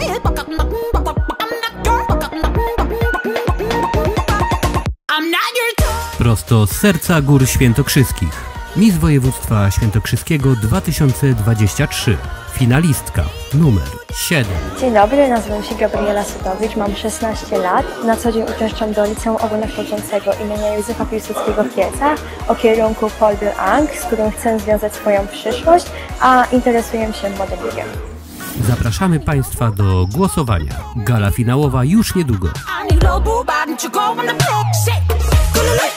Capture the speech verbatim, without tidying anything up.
Prosto z serca Gór Świętokrzyskich. Miss Województwa Świętokrzyskiego dwa tysiące dwadzieścia trzy. Finalistka numer siedem. Dzień dobry, nazywam się Gabriela Sutowicz, mam szesnaście lat. Na co dzień uczęszczam do Liceum Ogólnokształcącego imienia Józefa Piłsudskiego w Kielcach o kierunku Pole de Ang, z którym chcę związać swoją przyszłość, a interesuję się modelingiem. Zapraszamy Państwa do głosowania. Gala finałowa już niedługo.